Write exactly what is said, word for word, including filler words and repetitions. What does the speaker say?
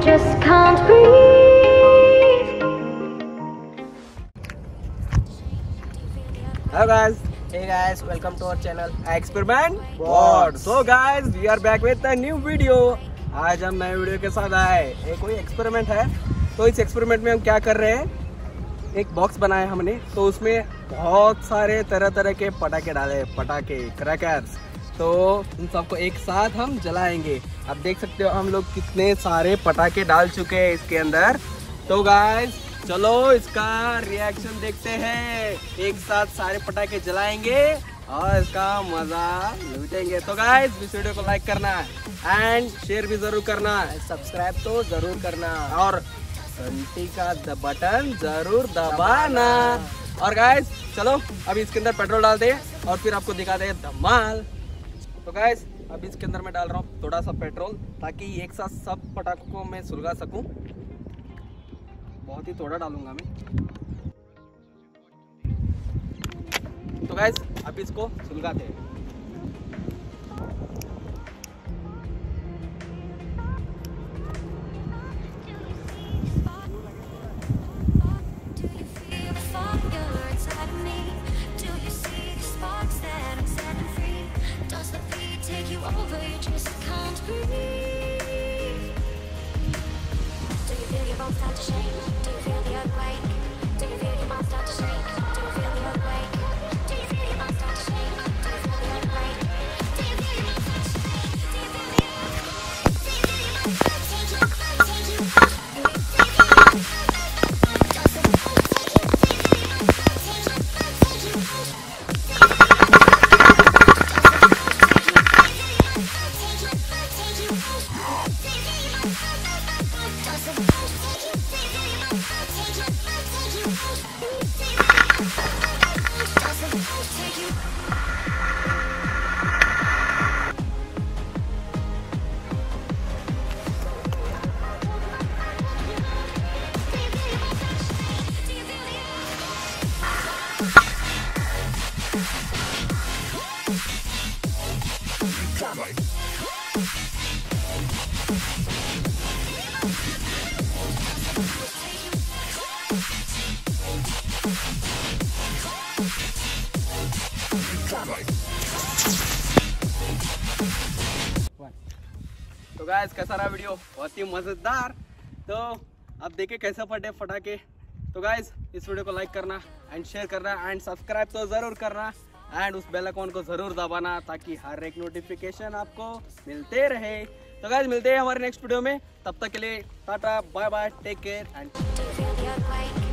just can't breathe. Hello guys, hey guys, welcome to our channel Experiment Board. So guys, we are back with a new video. आज हम नए video के साथ आए। ये कोई एक्सपेरिमेंट है। तो इस एक्सपेरिमेंट में हम क्या कर रहे हैं, एक बॉक्स बनाया हमने, तो उसमें बहुत सारे तरह तरह के पटाखे डाले, पटाखे क्रैकर्स। तो उन सबको एक साथ हम जलाएंगे। अब देख सकते हो हम लोग कितने सारे पटाखे डाल चुके हैं इसके अंदर। तो गाइस चलो इसका रिएक्शन देखते हैं। एक साथ सारे पटाखे जलाएंगे और इसका मजा लूटेंगे। तो गाइस इस वीडियो को लाइक करना एंड शेयर भी जरूर करना, सब्सक्राइब तो जरूर करना और घंटी का बटन जरूर दबाना। और गाइस चलो अभी इसके अंदर पेट्रोल डालते हैं और फिर आपको दिखाते हैं धमाल। तो गाइस अभी इसके अंदर मैं डाल रहा हूँ थोड़ा सा पेट्रोल, ताकि एक साथ सब पटाखों को मैं सुलगा सकूं। बहुत ही थोड़ा डालूंगा मैं। तो गाइस अभी इसको सुलगाते हैं। Start to shake. Do you feel the earthquake? Do you feel your mind start to shake? Do you feel the earthquake? Do you feel your mind start to shake? Do you feel the earthquake? Do you feel your mind start to shake? Do you feel the earthquake? Do you feel your mind start to take you, take you, take you, just a take you, take you, take you, तो guys कैसा रहा video? बहुत ही मजेदार। तो अब देखे कैसे फटे फटाके। तो गाइस इस वीडियो को लाइक करना एंड शेयर करना एंड सब्सक्राइब तो जरूर करना एंड उस बेल आइकन को जरूर दबाना, ताकि हर एक नोटिफिकेशन आपको मिलते रहे। तो गाइस मिलते हैं हमारे नेक्स्ट वीडियो में। तब तक के लिए tata, bye bye, take care and